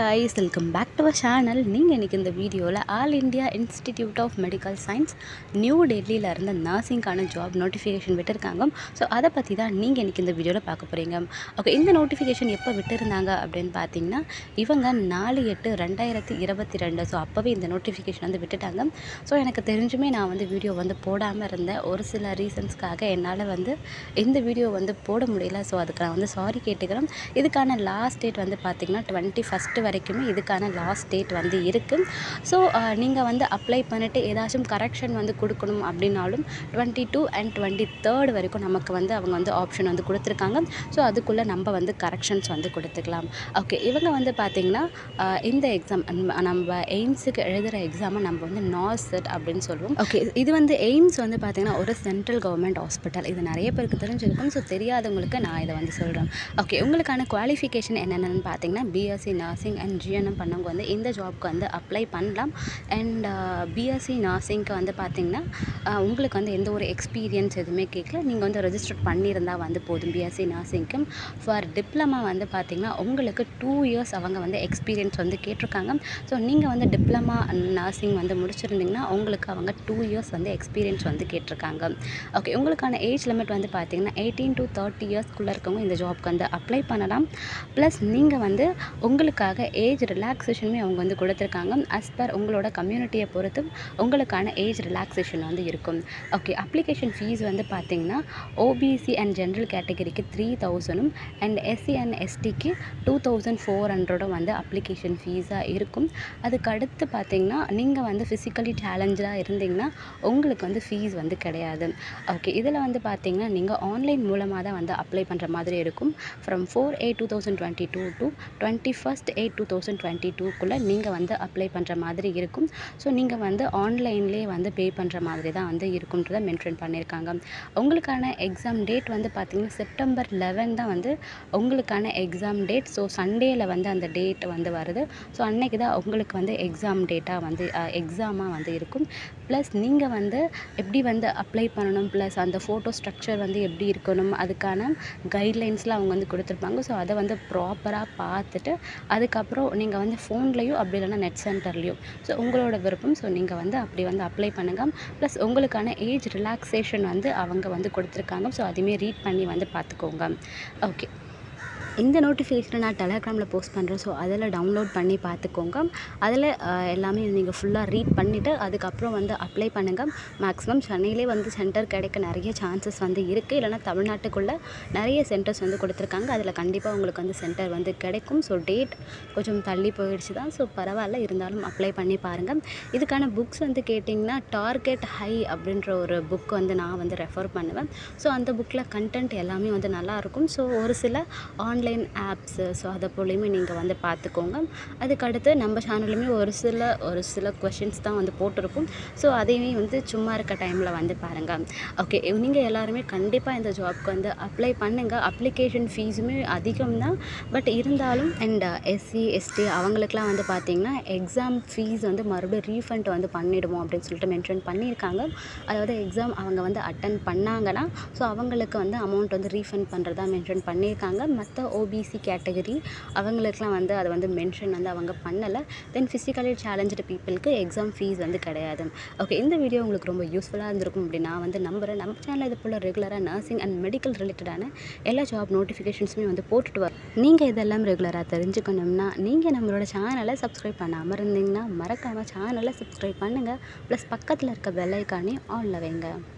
guys, welcome back to our channel. நீங்க இன்னைக்கு இந்த வீடியோல All India Institute of Medical Science New டெல்லியில இருந்த நர்சிங்கான ஜாப் நோட்டிஃபிகேஷன் விட்டிருக்காங்க. ஸோ அதை பற்றி தான் நீங்கள் இன்னைக்கு இந்த வீடியோவில் பார்க்க போகிறீங்க. ஓகே, இந்த நோட்டிஃபிகேஷன் எப்போ விட்டுருந்தாங்க அப்படின்னு பார்த்தீங்கன்னா இவங்க 4/8/2022. ஸோ அப்போவே இந்த நோட்டிஃபிகேஷன் வந்து விட்டுட்டாங்க. ஸோ எனக்கு தெரிஞ்சுமே நான் வந்து வீடியோ வந்து போடாமல் இருந்தேன். ஒரு சில ரீசன்ஸ்க்காக என்னால் வந்து இந்த வீடியோ வந்து போட முடியல. ஸோ அதுக்கு நான் வந்து சாரி கேட்டுக்கிறேன். இதுக்கான லாஸ்ட் டேட் வந்து பார்த்திங்கன்னா 21st வரைக்குமே இதுக்கான லாஸ்ட் டேட் வந்து இருக்குது. ஸோ நீங்கள் வந்து அப்ளை பண்ணிவிட்டு ஏதாச்சும் கரெக்ஷன் வந்து கொடுக்கணும் அப்படின்னாலும் 22 and 23rd வரைக்கும் நமக்கு வந்து அவங்க வந்து ஆப்ஷன் வந்து கொடுத்துருக்காங்க. ஸோ அதுக்குள்ளே நம்ம வந்து கரெக்ஷன்ஸ் வந்து கொடுத்துக்கலாம். ஓகே, இவங்க வந்து பார்த்திங்கன்னா இந்த எக்ஸாம் நம்ம எய்ம்ஸுக்கு எழுதுகிற எக்ஸாமை நம்ம வந்து நார்செட் அப்படின்னு சொல்லுவோம். ஓகே, இது வந்து எய்ம்ஸ் வந்து பார்த்திங்கன்னா ஒரு சென்ட்ரல் கவர்மெண்ட் ஹாஸ்பிட்டல். இது நிறைய பேருக்கு தெரிஞ்சிருக்கும். ஸோ தெரியாதவங்களுக்கு நான் இதை வந்து சொல்கிறேன். ஓகே, உங்களுக்கான குவாலிஃபிகேஷன் என்னென்னு பார்த்தீங்கன்னா பிஎஸ்சி நர்சிங் அண்ட் ஜிஎன்எம் பண்ணவங்க வந்து இந்த ஜாப்க்கு வந்து அப்ளை பண்ணலாம். அண்ட் பிஎஸ்சி நர்சிங்க்கு வந்து பார்த்திங்கன்னா உங்களுக்கு வந்து எந்த ஒரு எக்ஸ்பீரியன்ஸ் எதுவுமே கேட்கல. நீங்கள் வந்து ரெஜிஸ்டர் பண்ணியிருந்தால் வந்து போதும். பிஎஸ்சி நர்சிங்க்கு ஃபார் டிப்ளமா வந்து பார்த்திங்கன்னா உங்களுக்கு 2 years அவங்க வந்து எக்ஸ்பீரியன்ஸ் வந்து கேட்டிருக்காங்க. ஸோ நீங்கள் வந்து டிப்ளமா நர்சிங் வந்து முடிச்சிருந்தீங்கன்னா உங்களுக்கு அவங்க 2 years வந்து எக்ஸ்பீரியன்ஸ் வந்து கேட்டிருக்காங்க. ஓகே, உங்களுக்கான ஏஜ் லிமிட் வந்து பார்த்திங்கன்னா 18 to 30 yearsக்குள்ளே இருக்கவங்க இந்த ஜாப்க்கு வந்து அப்ளை பண்ணலாம். ப்ளஸ் நீங்கள் வந்து உங்களுக்காக ஏஜ் ரிலாக்ஸேஷனுமே அவங்க வந்து கொடுத்துருக்காங்க. அஸ் பர் உங்களோட கம்யூனிட்டியை பொறுத்து உங்களுக்கான ஏஜ் ரிலாக்ஸேஷன் வந்து இருக்கும். ஓகே, அப்ளிகேஷன் ஃபீஸ் வந்து பார்த்திங்கன்னா ஓபிசி அண்ட் ஜென்ரல் கேட்டகரிக்கு 3000 அண்ட் எஸ்சி அண்ட் எஸ்டிக்கு 2400 வந்து அப்ளிகேஷன் ஃபீஸாக இருக்கும். அதுக்கு அடுத்து பார்த்திங்கன்னா நீங்கள் வந்து ஃபிசிக்கலி சேலஞ்சாக இருந்தீங்கன்னா உங்களுக்கு வந்து ஃபீஸ் வந்து கிடையாது. ஓகே, இதில் வந்து பார்த்திங்கன்னா நீங்கள் ஆன்லைன் மூலமாக தான் வந்து அப்ளை பண்ணுற மாதிரி இருக்கும். ஃப்ரம் 4/8/2022 to 21st/8/2022 நீங்கள் வந்து அப்ளை பண்ணுற மாதிரி இருக்கும். ஸோ நீங்கள் வந்து ஆன்லைன்லேயே வந்து பே பண்ணுற மாதிரி தான் வந்து இருக்கும்ன்றதை மென்ஷன் பண்ணியிருக்காங்க. உங்களுக்கான எக்ஸாம் டேட் வந்து பார்த்திங்கன்னா September 11 தான் வந்து உங்களுக்கான எக்ஸாம் டேட். ஸோ சண்டேயில் வந்து அந்த டேட் வந்து வருது. ஸோ அன்னைக்கு தான் உங்களுக்கு வந்து எக்ஸாம் டேட்டாக வந்து எக்ஸாமாக வந்து இருக்கும். ப்ளஸ் நீங்கள் வந்து எப்படி வந்து அப்ளை பண்ணணும், ப்ளஸ் அந்த ஃபோட்டோ ஸ்ட்ரக்சர் வந்து எப்படி இருக்கணும், அதுக்கான கைட்லைன்ஸ்லாம் அவங்க வந்து கொடுத்துருப்பாங்க. ஸோ அதை வந்து ப்ராப்பராக பார்த்துட்டு அதுக்கப்புறம் நீங்கள் வந்து ஃபோன்லேயும் அப்படி இல்லைன்னா நெட் சென்டர்லேயும் ஸோ உங்களோட விருப்பம். ஸோ நீங்கள் வந்து அப்படி வந்து அப்ளை பண்ணுங்கள். ப்ளஸ் உங்களுக்கான ஏஜ் ரிலாக்ஸேஷன் வந்து அவங்க வந்து கொடுத்துருக்காங்க. ஸோ அதுவுமே ரீட் பண்ணி வந்து பார்த்துக்கோங்க. ஓகே, இந்த நோட்டிஃபிகேஷனை நான் டெலகிராமில் போஸ்ட் பண்ணுறேன். ஸோ அதில் டவுன்லோட் பண்ணி பார்த்துக்கோங்க. அதில் எல்லாமே நீங்கள் ஃபுல்லாக ரீட் பண்ணிவிட்டு அதுக்கப்புறம் வந்து அப்ளை பண்ணுங்கள். மேக்ஸிமம் சென்னையிலே வந்து சென்டர் கிடைக்க நிறைய சான்சஸ் வந்து இருக்குது. இல்லைனா தமிழ்நாட்டுக்குள்ளே நிறைய சென்டர்ஸ் வந்து கொடுத்துருக்காங்க. அதில் கண்டிப்பாக உங்களுக்கு வந்து சென்டர் வந்து கிடைக்கும். ஸோ டேட் கொஞ்சம் தள்ளி போயிடுச்சு தான். ஸோ பரவாயில்ல, இருந்தாலும் அப்ளை பண்ணி பாருங்கள். இதுக்கான புக்ஸ் வந்து கேட்டிங்கன்னா டார்கெட் ஹை அப்படின்ற ஒரு புக் வந்து நான் வந்து ரெஃபர் பண்ணுவேன். ஸோ அந்த புக்கில் கண்டென்ட் எல்லாமே வந்து நல்லாயிருக்கும். ஸோ ஒரு சில ஆன்லைன் ஆப்ஸு ஸோ அதை போலையுமே நீங்கள் வந்து பார்த்துக்கோங்க. அதுக்கடுத்து நம்ம சேனல்லையுமே ஒரு சில கொஷின்ஸ் தான் வந்து போட்டிருக்கும். ஸோ அதையுமே வந்து சும்மா இருக்க டைமில் வந்து பாருங்கள். ஓகே, நீங்கள் எல்லாருமே கண்டிப்பாக இந்த ஜாப்க்கு வந்து அப்ளை பண்ணுங்கள். அப்ளிகேஷன் ஃபீஸுமே அதிகம் தான். பட் இருந்தாலும் அண்ட் எஸ்சி எஸ்டி அவங்களுக்குலாம் வந்து பார்த்திங்கன்னா எக்ஸாம் ஃபீஸ் வந்து மறுபடியும் ரீஃபண்ட் வந்து பண்ணிவிடுவோம் அப்படின்னு சொல்லிட்டு மென்ஷன் பண்ணியிருக்காங்க. அதாவது எக்ஸாம் அவங்க வந்து அட்டன் பண்ணாங்கன்னா ஸோ அவங்களுக்கு வந்து அமௌண்ட் வந்து ரீஃபண்ட் பண்ணுறதா மென்ஷன் பண்ணியிருக்காங்க. மற்ற ஓபிசி கேட்டகரி அவங்களுக்குலாம் வந்து அதை வந்து மென்ஷன் வந்து அவங்க பண்ணலை. தென் ஃபிசிக்கலி சேலஞ்சு பீப்புளுக்கு எக்ஸாம் ஃபீஸ் வந்து கிடையாது. ஓகே, இந்த வீடியோ உங்களுக்கு ரொம்ப யூஸ்ஃபுல்லாக இருந்திருக்கும் அப்படின்னு நான் வந்து நம்புகிறேன். நம்ம சேனலில் இது போல் ரெகுலராக நர்சிங் அண்ட் மெடிக்கல் ரிலேட்டடான எல்லா ஜாப் நோட்டிஃபிகேஷன்ஸுமே வந்து போட்டுட்டு வரும். நீங்கள் இதெல்லாம் ரெகுலராக தெரிஞ்சுக்கணும்னா நீங்கள் நம்மளோட சேனலை சப்ஸ்கிரைப் பண்ணாமல் இருந்தீங்கன்னா மறக்காமல் சேனலை சப்ஸ்கிரைப் பண்ணுங்கள். ப்ளஸ் பக்கத்தில் இருக்க பெல் ஐக்கானே ஆன்ல வைங்க.